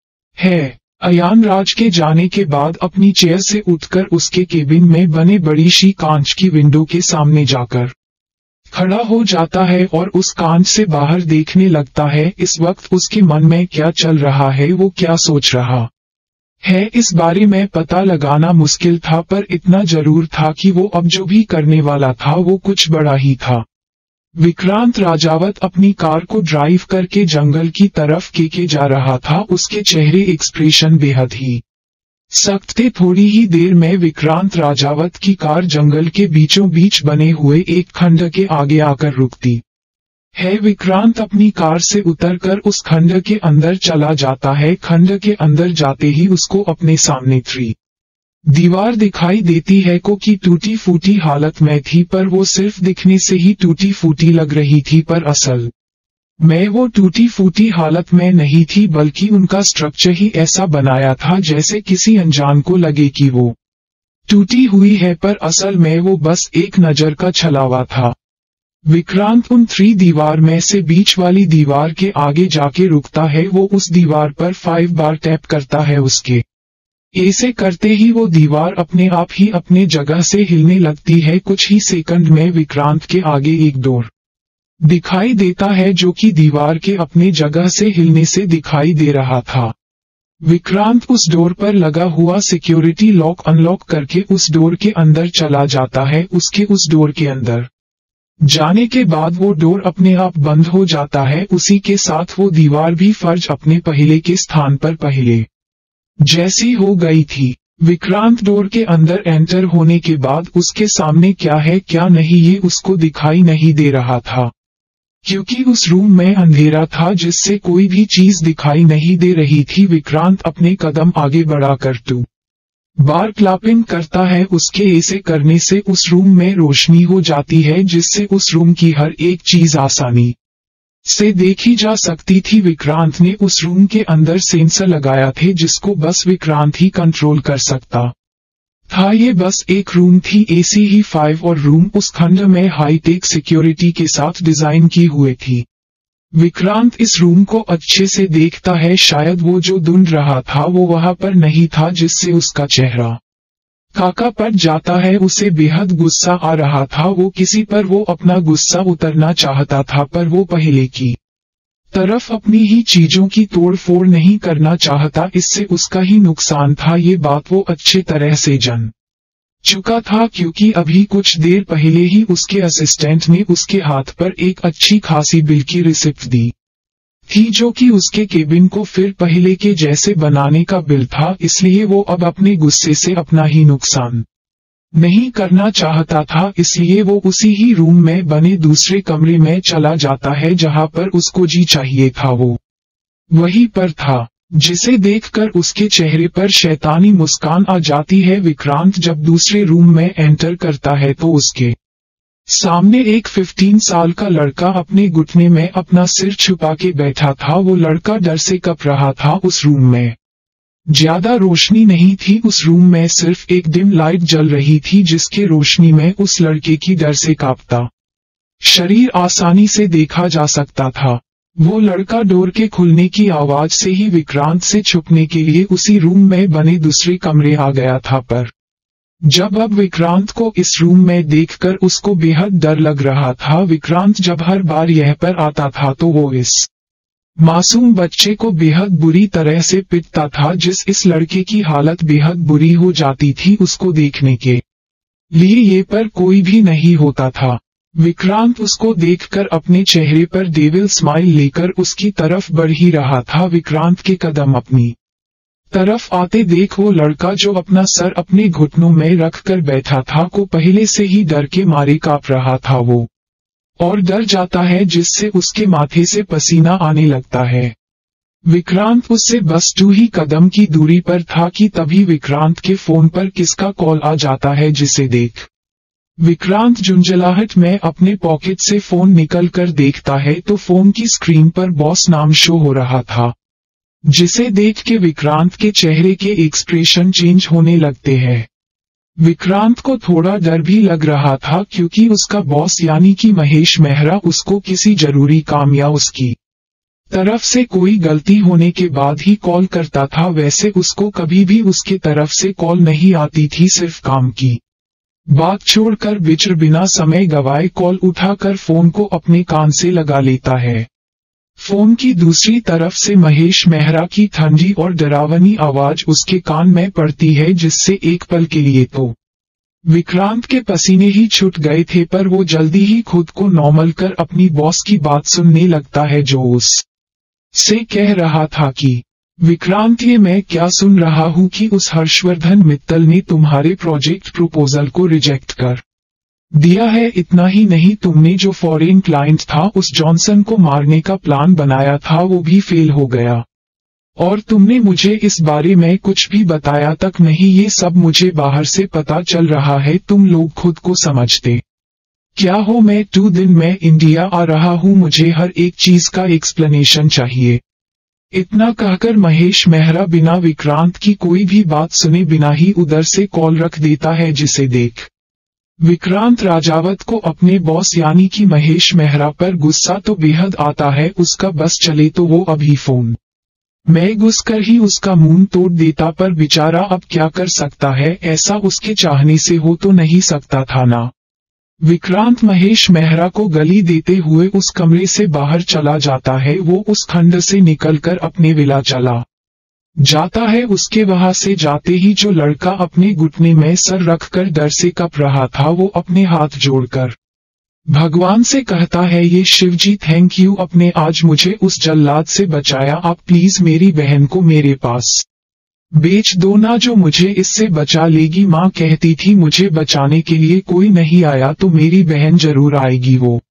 है। अयान राज के जाने के बाद अपनी चेयर से उठकर उसके केबिन में बने बड़ी सी कांच की विंडो के सामने जाकर खड़ा हो जाता है और उस कांच से बाहर देखने लगता है। इस वक्त उसके मन में क्या चल रहा है, वो क्या सोच रहा है, इस बारे में पता लगाना मुश्किल था, पर इतना जरूर था कि वो अब जो भी करने वाला था वो कुछ बड़ा ही था। विक्रांत राजावत अपनी कार को ड्राइव करके जंगल की तरफ केके जा रहा था। उसके चेहरे एक्सप्रेशन बेहद ही सख्त थे। थोड़ी ही देर में विक्रांत राजावत की कार जंगल के बीचों बीच बने हुए एक खंड के आगे आकर रुकती है। विक्रांत अपनी कार से उतरकर उस खंड के अंदर चला जाता है। खंड के अंदर जाते ही उसको अपने सामने थ्री दीवार दिखाई देती है को की टूटी फूटी हालत में थी, पर वो सिर्फ दिखने से ही टूटी फूटी लग रही थी, पर असल में वो टूटी फूटी हालत में नहीं थी, बल्कि उनका स्ट्रक्चर ही ऐसा बनाया था जैसे किसी अनजान को लगे कि वो टूटी हुई है, पर असल में वो बस एक नजर का छलावा था। विक्रांत उन थ्री दीवार में से बीच वाली दीवार के आगे जाके रुकता है। वो उस दीवार पर फाइव बार टैप करता है। उसके ऐसे करते ही वो दीवार अपने आप ही अपने जगह से हिलने लगती है। कुछ ही सेकंड में विक्रांत के आगे एक डोर दिखाई देता है जो कि दीवार के अपने जगह से हिलने से दिखाई दे रहा था। विक्रांत उस डोर पर लगा हुआ सिक्योरिटी लॉक अनलॉक करके उस डोर के अंदर चला जाता है। उसके उस डोर के अंदर जाने के बाद वो डोर अपने आप बंद हो जाता है। उसी के साथ वो दीवार भी फर्ज अपने पहले के स्थान पर पहले जैसी हो गई थी। विक्रांत डोर के अंदर एंटर होने के बाद उसके सामने क्या है क्या नहीं ये उसको दिखाई नहीं दे रहा था, क्योंकि उस रूम में अंधेरा था जिससे कोई भी चीज दिखाई नहीं दे रही थी। विक्रांत अपने कदम आगे बढ़ाकर टू बार क्लैपिंग करता है। उसके ऐसे करने से उस रूम में रोशनी हो जाती है जिससे उस रूम की हर एक चीज आसानी से देखी जा सकती थी। विक्रांत ने उस रूम के अंदर सेंसर लगाया थे जिसको बस विक्रांत ही कंट्रोल कर सकता था। ये बस एक रूम थी, एसी ही फाइव, और रूम उस खंड में हाईटेक सिक्योरिटी के साथ डिजाइन की हुई थी। विक्रांत इस रूम को अच्छे से देखता है। शायद वो जो ढूंढ रहा था वो वहां पर नहीं था, जिससे उसका चेहरा काका पड़ जाता है। उसे बेहद गुस्सा आ रहा था। वो किसी पर वो अपना गुस्सा उतरना चाहता था, पर वो पहले की तरफ अपनी ही चीजों की तोड़ फोड़ नहीं करना चाहता। इससे उसका ही नुकसान था। ये बात वो अच्छे तरह से जान चुका था, क्योंकि अभी कुछ देर पहले ही उसके असिस्टेंट ने उसके हाथ पर एक अच्छी खासी बिल की रिसिप्ट दी थी, जो कि उसके केबिन को फिर पहले के जैसे बनाने का बिल था। इसलिए वो अब अपने गुस्से से अपना ही नुकसान नहीं करना चाहता था। इसलिए वो उसी ही रूम में बने दूसरे कमरे में चला जाता है जहां पर उसको जी चाहिए था। वो वहीं पर था, जिसे देखकर उसके चेहरे पर शैतानी मुस्कान आ जाती है। विक्रांत जब दूसरे रूम में एंटर करता है तो उसके सामने एक पंद्रह साल का लड़का अपने घुटने में अपना सिर छुपा के बैठा था। वो लड़का डर से कँप रहा था। उस रूम में ज्यादा रोशनी नहीं थी। उस रूम में सिर्फ एक डिम लाइट जल रही थी, जिसके रोशनी में उस लड़के की डर से कांपता शरीर आसानी से देखा जा सकता था। वो लड़का डोर के खुलने की आवाज से ही विक्रांत से छुपने के लिए उसी रूम में बने दूसरे कमरे आ गया था, पर जब अब विक्रांत को इस रूम में देखकर उसको बेहद डर लग रहा था। विक्रांत जब हर बार यह पर आता था तो वो इस मासूम बच्चे को बेहद बुरी तरह से पिटता था, जिस इस लड़के की हालत बेहद बुरी हो जाती थी। उसको देखने के लिए ये पर कोई भी नहीं होता था। विक्रांत उसको देखकर अपने चेहरे पर डेविल स्माइल लेकर उसकी तरफ बढ़ ही रहा था। विक्रांत के कदम अपनी तरफ आते देख वो लड़का जो अपना सर अपने घुटनों में रखकर बैठा था को पहले से ही डर के मारे कांप रहा था। वो और डर जाता है, जिससे उसके माथे से पसीना आने लगता है। विक्रांत उससे बस दो ही कदम की दूरी पर था कि तभी विक्रांत के फोन पर किसका कॉल आ जाता है, जिसे देख विक्रांत झुंझलाहट में अपने पॉकेट से फोन निकल कर देखता है तो फोन की स्क्रीन पर बॉस नाम शो हो रहा था, जिसे देख के विक्रांत के चेहरे के एक्सप्रेशन चेंज होने लगते हैं। विक्रांत को थोड़ा डर भी लग रहा था, क्योंकि उसका बॉस यानी कि महेश मेहरा उसको किसी जरूरी काम या उसकी तरफ से कोई गलती होने के बाद ही कॉल करता था। वैसे उसको कभी भी उसके तरफ से कॉल नहीं आती थी। सिर्फ काम की बात छोड़कर बिचर बिना समय गवाए कॉल उठाकर फोन को अपने कान से लगा लेता है। फोन की दूसरी तरफ से महेश मेहरा की ठंडी और डरावनी आवाज उसके कान में पड़ती है, जिससे एक पल के लिए तो विक्रांत के पसीने ही छूट गए थे, पर वो जल्दी ही खुद को नॉर्मल कर अपनी बॉस की बात सुनने लगता है, जो उस से कह रहा था कि विक्रांत, ये मैं क्या सुन रहा हूँ कि उस हर्षवर्धन मित्तल ने तुम्हारे प्रोजेक्ट प्रपोजल को रिजेक्ट कर दिया है। इतना ही नहीं, तुमने जो फॉरेन क्लाइंट था उस जॉनसन को मारने का प्लान बनाया था, वो भी फेल हो गया। और तुमने मुझे इस बारे में कुछ भी बताया तक नहीं। ये सब मुझे बाहर से पता चल रहा है। तुम लोग खुद को समझते क्या हो? मैं दो दिन में इंडिया आ रहा हूँ, मुझे हर एक चीज का एक्सप्लेनेशन चाहिए। इतना कहकर महेश मेहरा बिना विक्रांत की कोई भी बात सुने बिना ही उधर से कॉल रख देता है, जिसे देख विक्रांत राजावत को अपने बॉस यानी कि महेश मेहरा पर गुस्सा तो बेहद आता है। उसका बस चले तो वो अभी फोन में घुसकर ही उसका मुंह तोड़ देता, पर बेचारा अब क्या कर सकता है, ऐसा उसके चाहने से हो तो नहीं सकता था ना। विक्रांत महेश मेहरा को गली देते हुए उस कमरे से बाहर चला जाता है। वो उस खंड से निकलकर अपने विला चला जाता है। उसके वहां से जाते ही जो लड़का अपने घुटने में सर रखकर डर से कप रहा था, वो अपने हाथ जोड़कर भगवान से कहता है, ये शिवजी थैंक यू, अपने आज मुझे उस जल्लाद से बचाया। आप प्लीज मेरी बहन को मेरे पास बेच दो ना, जो मुझे इससे बचा लेगी। माँ कहती थी मुझे बचाने के लिए कोई नहीं आया तो मेरी बहन जरूर आएगी, वो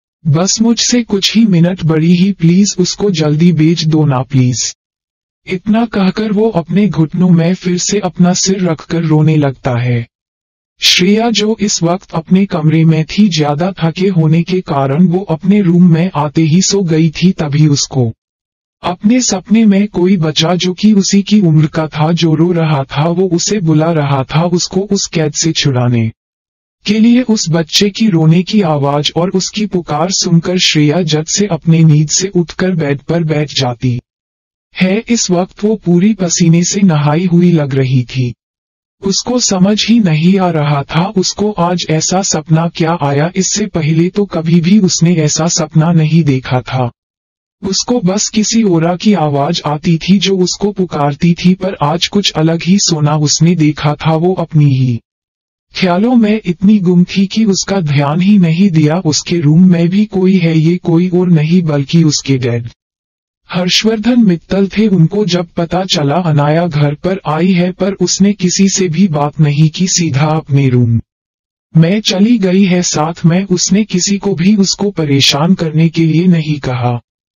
बस मुझसे कुछ ही मिनट बड़ी ही, प्लीज उसको जल्दी बेच दो ना प्लीज। इतना कहकर वो अपने घुटनों में फिर से अपना सिर रखकर रोने लगता है। श्रेया जो इस वक्त अपने कमरे में थी, ज्यादा थके होने के कारण वो अपने रूम में आते ही सो गई थी। तभी उसको अपने सपने में कोई बच्चा जो कि उसी की उम्र का था, जो रो रहा था, वो उसे बुला रहा था उसको उस कैद से छुड़ाने के लिए। उस बच्चे की रोने की आवाज और उसकी पुकार सुनकर श्रेया जट से अपने नींद से उठकर बेड पर बैठ जाती है। इस वक्त वो पूरी पसीने से नहाई हुई लग रही थी। उसको समझ ही नहीं आ रहा था उसको आज ऐसा सपना क्या आया। इससे पहले तो कभी भी उसने ऐसा सपना नहीं देखा था। उसको बस किसी ओरा की आवाज आती थी जो उसको पुकारती थी, पर आज कुछ अलग ही सोना उसने देखा था। वो अपनी ही ख्यालों में इतनी गुम थी कि उसका ध्यान ही नहीं दिया। उसके रूम में भी कोई है, ये कोई और नहीं बल्कि उसके डैड हर्षवर्धन मित्तल थे। उनको जब पता चला अनाया घर पर आई है, पर उसने किसी से भी बात नहीं की, सीधा अपने रूम में चली गई है। साथ में उसने किसी को भी उसको परेशान करने के लिए नहीं कहा।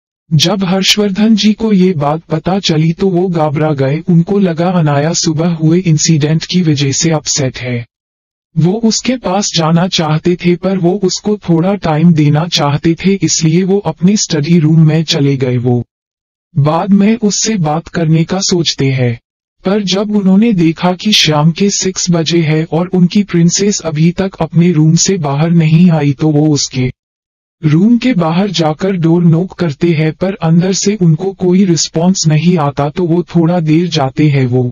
जब हर्षवर्धन जी को ये बात पता चली तो वो घबरा गए। उनको लगा अनाया सुबह हुए इंसिडेंट की वजह से अपसेट है। वो उसके पास जाना चाहते थे, पर वो उसको थोड़ा टाइम देना चाहते थे, इसलिए वो अपने स्टडी रूम में चले गए। वो बाद में उससे बात करने का सोचते हैं, पर जब उन्होंने देखा कि शाम के छह बजे है और उनकी प्रिंसेस अभी तक अपने रूम से बाहर नहीं आई, तो वो उसके रूम के बाहर जाकर डोर नॉक करते हैं, पर अंदर से उनको कोई रिस्पॉन्स नहीं आता। तो वो थोड़ा देर जाते हैं, वो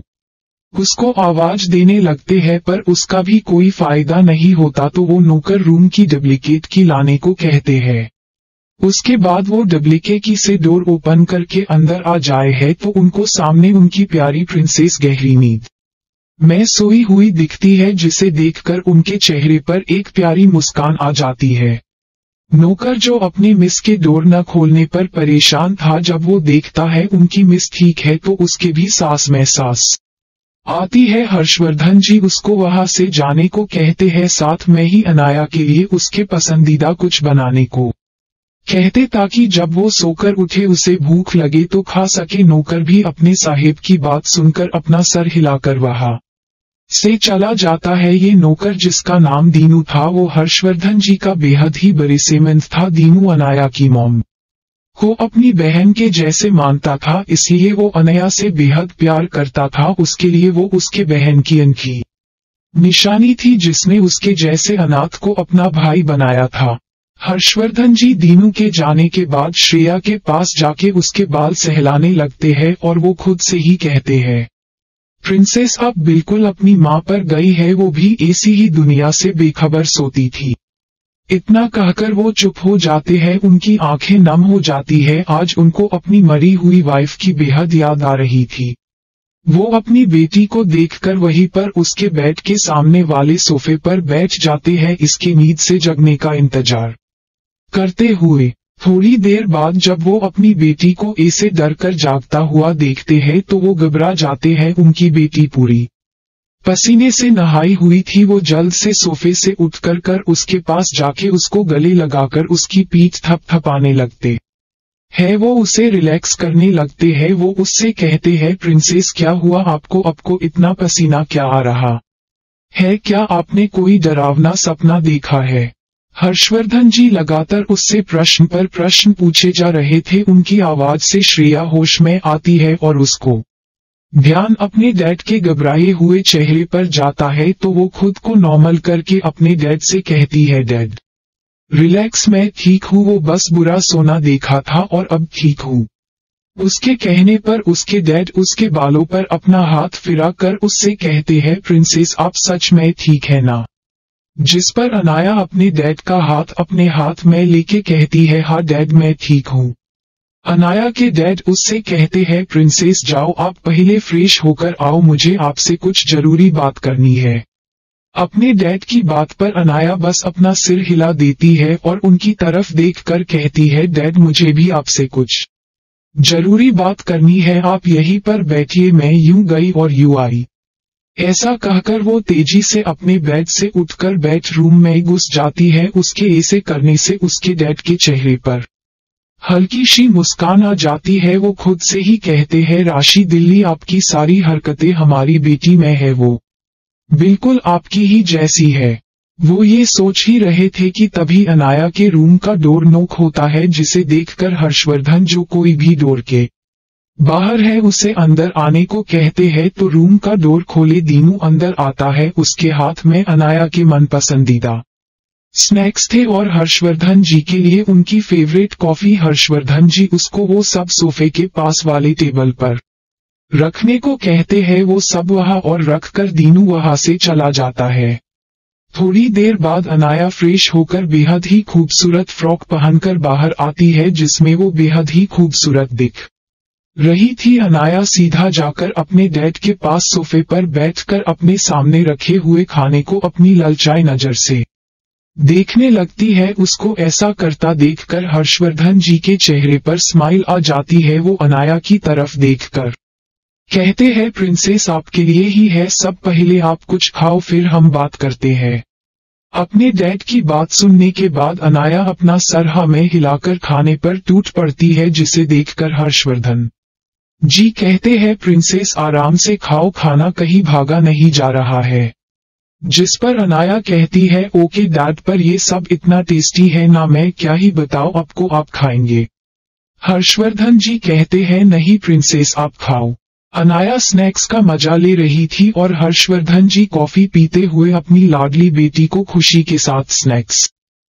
उसको आवाज देने लगते हैं, पर उसका भी कोई फायदा नहीं होता। तो वो नौकर रूम की डुप्लीकेट की लाने को कहते हैं। उसके बाद वो डुप्लीकेट की से डोर ओपन करके अंदर आ जाए है, तो उनको सामने उनकी प्यारी प्रिंसेस गहरी नींद में सोई हुई दिखती है, जिसे देखकर उनके चेहरे पर एक प्यारी मुस्कान आ जाती है। नौकर जो अपने मिस के डोर न खोलने पर परेशान था, जब वो देखता है उनकी मिस ठीक है, तो उसके भी सांस में सांस आती है। हर्षवर्धन जी उसको वहां से जाने को कहते हैं, साथ में ही अनाया के लिए उसके पसंदीदा कुछ बनाने को कहते, ताकि जब वो सोकर उठे उसे भूख लगे तो खा सके। नौकर भी अपने साहेब की बात सुनकर अपना सर हिलाकर वहां से चला जाता है। ये नौकर जिसका नाम दीनू था, वो हर्षवर्धन जी का बेहद ही बरेसेमंद था। दीनू अनाया की मॉम को अपनी बहन के जैसे मानता था, इसलिए वो अनाया से बेहद प्यार करता था। उसके लिए वो उसके बहन की अनखी निशानी थी, जिसने उसके जैसे अनाथ को अपना भाई बनाया था। हर्षवर्धन जी दीनू के जाने के बाद श्रेया के पास जाके उसके बाल सहलाने लगते हैं, और वो खुद से ही कहते हैं, प्रिंसेस अब बिल्कुल अपनी माँ पर गई है, वो भी ऐसी ही दुनिया से बेखबर सोती थी। इतना कहकर वो चुप हो जाते हैं, उनकी आंखें नम हो जाती है। आज उनको अपनी मरी हुई वाइफ की बेहद याद आ रही थी। वो अपनी बेटी को देखकर वहीं पर उसके बेड के सामने वाले सोफे पर बैठ जाते हैं, इसके नींद से जगने का इंतजार करते हुए। थोड़ी देर बाद जब वो अपनी बेटी को ऐसे डर कर जागता हुआ देखते हैं तो वो घबरा जाते हैं। उनकी बेटी पूरी पसीने से नहाई हुई थी। वो जल्द से सोफे से उठकर कर उसके पास जाके उसको गले लगाकर उसकी पीठ थपथपाने लगते है। वो उसे रिलैक्स करने लगते हैं। वो उससे कहते हैं, प्रिंसेस क्या हुआ आपको, आपको इतना पसीना क्या आ रहा है, क्या आपने कोई डरावना सपना देखा है? हर्षवर्धन जी लगातार उससे प्रश्न पर प्रश्न पूछे जा रहे थे। उनकी आवाज से श्रेया होश में आती है और उसको ध्यान अपने डैड के घबराए हुए चेहरे पर जाता है तो वो खुद को नॉर्मल करके अपने डैड से कहती है, डैड रिलैक्स, मैं ठीक हूँ, वो बस बुरा सोना देखा था और अब ठीक हूँ। उसके कहने पर उसके डैड उसके बालों पर अपना हाथ फिरा कर उससे कहते हैं, प्रिंसेस आप सच में ठीक है ना? जिस पर अनाया अपने डैड का हाथ अपने हाथ में लेके कहती है, हाँ डैड मैं ठीक हूँ। अनाया के डैड उससे कहते हैं, प्रिंसेस जाओ आप पहले फ्रेश होकर आओ, मुझे आपसे कुछ जरूरी बात करनी है। अपने डैड की बात पर अनाया बस अपना सिर हिला देती है और उनकी तरफ देखकर कहती है, डैड मुझे भी आपसे कुछ जरूरी बात करनी है, आप यहीं पर बैठिए, मैं यूं गई और यूं आई। ऐसा कहकर वो तेजी से अपने बेड से उठकर बेडरूम में घुस जाती है। उसके ऐसे करने से उसके डैड के चेहरे पर हल्की सी मुस्कान आ जाती है। वो खुद से ही कहते हैं, राशि दिल्ली आपकी सारी हरकतें हमारी बेटी में है, वो बिल्कुल आपकी ही जैसी है। वो ये सोच ही रहे थे कि तभी अनाया के रूम का डोर नॉक होता है, जिसे देखकर हर्षवर्धन जो कोई भी डोर के बाहर है उसे अंदर आने को कहते हैं तो रूम का डोर खोले दीनू अंदर आता है। उसके हाथ में अनाया के मनपसंदीदा स्नैक्स थे और हर्षवर्धन जी के लिए उनकी फेवरेट कॉफी। हर्षवर्धन जी उसको वो सब सोफे के पास वाले टेबल पर रखने को कहते हैं। वो सब वहां और रखकर दीनू वहां से चला जाता है। थोड़ी देर बाद अनाया फ्रेश होकर बेहद ही खूबसूरत फ्रॉक पहनकर बाहर आती है, जिसमें वो बेहद ही खूबसूरत दिख रही थी। अनाया सीधा जाकर अपने डैड के पास सोफे पर बैठकर अपने सामने रखे हुए खाने को अपनी ललचाई नजर से देखने लगती है। उसको ऐसा करता देखकर हर्षवर्धन जी के चेहरे पर स्माइल आ जाती है। वो अनाया की तरफ देखकर कहते हैं, प्रिंसेस आपके लिए ही है सब, पहले आप कुछ खाओ फिर हम बात करते हैं। अपने डैड की बात सुनने के बाद अनाया अपना सर हाँ में हिलाकर खाने पर टूट पड़ती है, जिसे देखकर हर्षवर्धन जी कहते हैं, प्रिंसेस आराम से खाओ, खाना कहीं भागा नहीं जा रहा है। जिस पर अनाया कहती है, ओके डैड, पर ये सब इतना टेस्टी है ना, मैं क्या ही बताऊं आपको, आप खाएंगे? हर्षवर्धन जी कहते हैं, नहीं प्रिंसेस आप खाओ। अनाया स्नैक्स का मजा ले रही थी और हर्षवर्धन जी कॉफी पीते हुए अपनी लाडली बेटी को खुशी के साथ स्नैक्स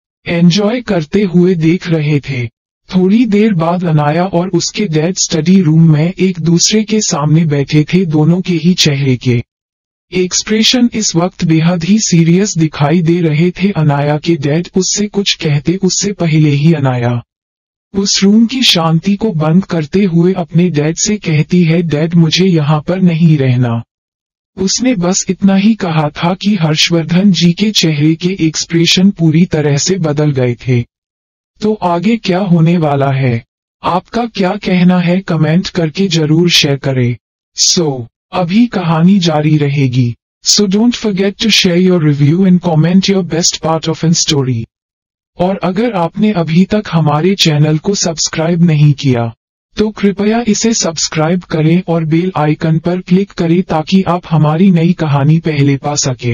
एंजॉय करते हुए देख रहे थे। थोड़ी देर बाद अनाया और उसके डैड स्टडी रूम में एक दूसरे के सामने बैठे थे। दोनों के ही चेहरे के एक्सप्रेशन इस वक्त बेहद ही सीरियस दिखाई दे रहे थे। अनाया के डैड उससे कुछ कहते उससे पहले ही अनाया उस रूम की शांति को बंद करते हुए अपने डैड से कहती है, डैड मुझे यहाँ पर नहीं रहना। उसने बस इतना ही कहा था कि हर्षवर्धन जी के चेहरे के एक्सप्रेशन पूरी तरह से बदल गए थे। तो आगे क्या होने वाला है, आपका क्या कहना है, कमेंट करके जरूर शेयर करें। सो so, अभी कहानी जारी रहेगी। So don't forget to share your review and comment your best part of an story. और अगर आपने अभी तक हमारे चैनल को सब्सक्राइब नहीं किया तो कृपया इसे सब्सक्राइब करें और बेल आइकन पर क्लिक करें ताकि आप हमारी नई कहानी पहले पा सके।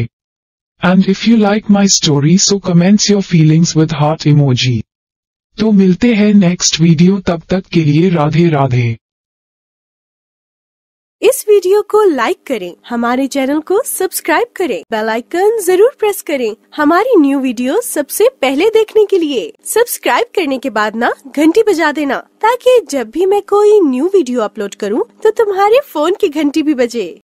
And if you like my story so comments your feelings with heart emoji. तो मिलते हैं नेक्स्ट वीडियो, तब तक के लिए राधे राधे। इस वीडियो को लाइक करें, हमारे चैनल को सब्सक्राइब करें, बेल आइकन जरूर प्रेस करें हमारी न्यू वीडियो सबसे पहले देखने के लिए। सब्सक्राइब करने के बाद ना घंटी बजा देना, ताकि जब भी मैं कोई न्यू वीडियो अपलोड करूं तो तुम्हारे फोन की घंटी भी बजे।